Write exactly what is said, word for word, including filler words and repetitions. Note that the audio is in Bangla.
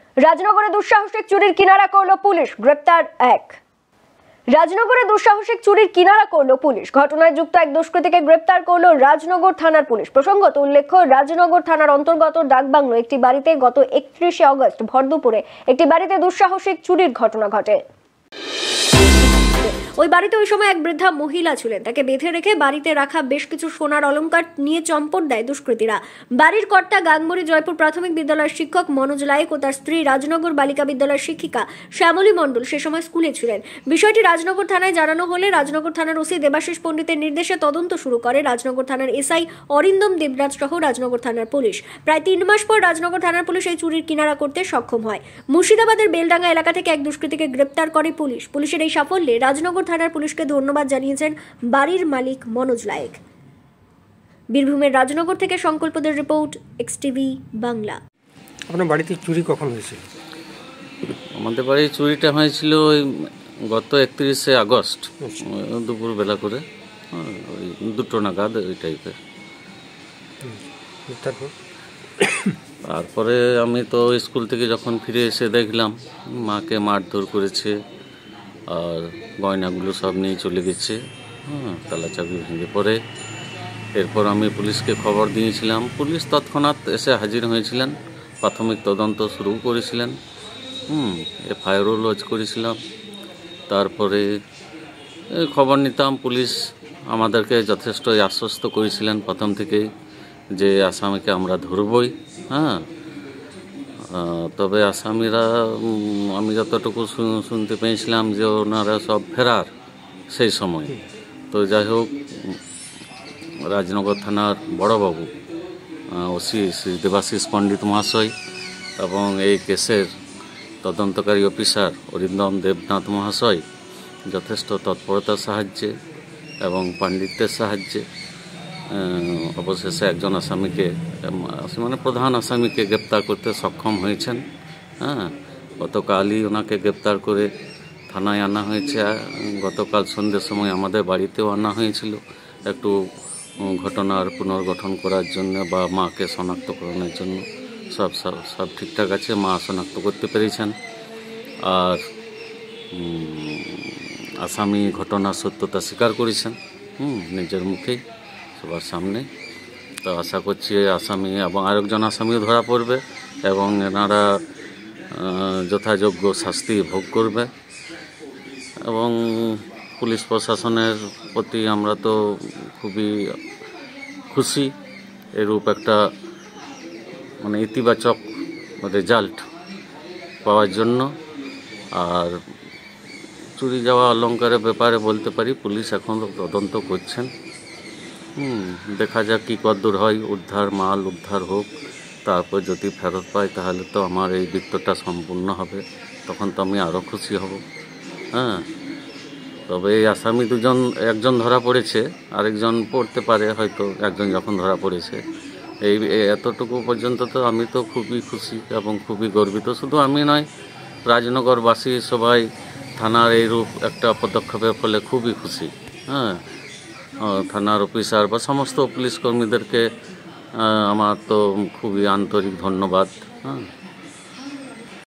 রাজনগরে দুঃসাহসিক চুরির কিনারা করল পুলিশ, গ্রেপ্তার এক। রাজনগরে দুঃসাহসিক চুরির কিনারা করল পুলিশ। ঘটনায় যুক্ত এক দুষ্কৃতীকে গ্রেপ্তার করল রাজনগর থানার পুলিশ। প্রসঙ্গত উল্লেখ্য, রাজনগর থানার অন্তর্গত ডাকবাংলো একটি বাড়িতে গত একত্রিশে আগস্ট ভর দুপুরে একটি বাড়িতে দুঃসাহসিক চুরির ঘটনা ঘটে। ওই বাড়িতে ওই সময় এক বৃদ্ধা মহিলা ছিলেন। তাকে বেঁধে রেখে বাড়িতে রাখা বেশ কিছু সোনার অলংকার নিয়ে চম্পট দেয় দুষ্কৃতীরা। বাড়ির কর্তা গাংমুড়ি জয়পুর প্রাথমিক বিদ্যালয়ের শিক্ষক মনোজ লায়েক ও তার স্ত্রী রাজনগর বালিকা বিদ্যালয়ের শিক্ষিকা শ্যামলী মণ্ডল সে সময় স্কুলে ছিলেন। বিষয়টি রাজনগর থানায় জানানো হলে রাজনগর থানার ওসি দেবাশিস পণ্ডিতের নির্দেশে তদন্ত শুরু করে রাজনগর থানার এসআই অরিন্দম দেবরাজ সহ রাজনগর থানার পুলিশ। প্রায় তিন মাস পর রাজনগর থানার পুলিশ এই চুরির কিনারা করতে সক্ষম হয়। মুর্শিদাবাদের বেলডাঙ্গা এলাকা থেকে এক দুষ্কৃতীকে গ্রেপ্তার করে পুলিশ। পুলিশের এই সাফল্যে রাজনগর থানার পুলিশকে ধন্যবাদ জানিয়েছেন বাড়ির মালিক মনোজ লায়েক। বীরভূমের রাজনগর থেকে সংকল্পদের রিপোর্ট, এক্স টিভি বাংলা। আপনার বাড়িতে চুরি কখন হয়েছিল? আমাদের বাড়ি চুরিটা হয়েছিল ওই গত একত্রিশে আগস্ট দুপুর বেলা করে, ওই দুটো নাগাদ ওই টাইপের। তারপরে আমি তো স্কুল থেকে যখন ফিরে এসে দেখলাম মাকে মারধর করেছে আর গয়নাগুলো সব নিয়ে চলে গেছে। হ্যাঁ, তালা চাবি ভেঙে পড়ে। এরপর আমি পুলিশকে খবর দিয়েছিলাম। পুলিশ তৎক্ষণাৎ এসে হাজির হয়েছিলেন, প্রাথমিক তদন্ত শুরু করেছিলেন। হুম এফআইআরও লজ করেছিলাম। তারপরে খবর নিতাম। পুলিশ আমাদেরকে যথেষ্ট আশ্বস্ত করেছিলেন প্রথম থেকেই যে আসামিকে আমরা ধরবই। হ্যাঁ, তবে আসামিরা আমি যতটুকু শুনতে পেয়েছিলাম যে ওনারা সব ফেরার সেই সময়। তো যাই হোক, রাজনগর থানার বড়বাবু ওসি শ্রী দেবাশিস পণ্ডিত মহাশয় এবং এই কেসের তদন্তকারী অফিসার অরিন্দম দেবনাথ মহাশয় যথেষ্ট তৎপরতার সাহায্যে এবং পাণ্ডিত্যের সাহায্যে অবশেষে একজন আসামিকে মানে প্রধান আসামিকে গ্রেপ্তার করতে সক্ষম হয়েছেন। হ্যাঁ, গতকালই ওনাকে গ্রেপ্তার করে থানায় আনা হয়েছে। গতকাল সন্ধ্যের সময় আমাদের বাড়িতেও আনা হয়েছিল একটু ঘটনার পুনর্গঠন করার জন্য বা মাকে শনাক্তকরণের জন্য। সব সব সব ঠিকঠাক আছে, মা শনাক্ত করতে পেরেছেন। আর আসামি ঘটনার সত্যতা স্বীকার করেছেন হুম নিজের মুখেই সবার সামনে। তো আশা করছি আসামি এবং আরেকজন আসামিও ধরা পড়বে এবং এনারা যথাযোগ্য শাস্তি ভোগ করবে। এবং পুলিশ প্রশাসনের প্রতি আমরা তো খুবই খুশি এরূপ একটা মানে ইতিবাচক রেজাল্ট পাওয়ার জন্য। আর চুরি যাওয়া অলঙ্কারের ব্যাপারে বলতে পারি পুলিশ এখন তদন্ত করছেন। হুম দেখা যাক কী কদ্দূর হয়। উদ্ধার মাল উদ্ধার হোক, তারপর যদি ফেরত পাই তাহলে তো আমার এই বৃত্তটা সম্পূর্ণ হবে, তখন তো আমি আরও খুশি হব। হ্যাঁ, তবে এই আসামি দুজন, একজন ধরা পড়েছে, আরেকজন পড়তে পারে হয়তো। একজন যখন ধরা পড়েছে এই এতটুকু পর্যন্ত তো আমি তো খুবই খুশি এবং খুবই গর্বিত। শুধু আমি নয়, রাজনগরবাসী সবাই থানার এইরূপ একটা পদক্ষেপের ফলে খুবই খুশি। হ্যাঁ, থানার অফিসার বা সমস্ত পুলিশ কর্মীদেরকে আমার তো খুবই আন্তরিক ধন্যবাদ। হ্যাঁ।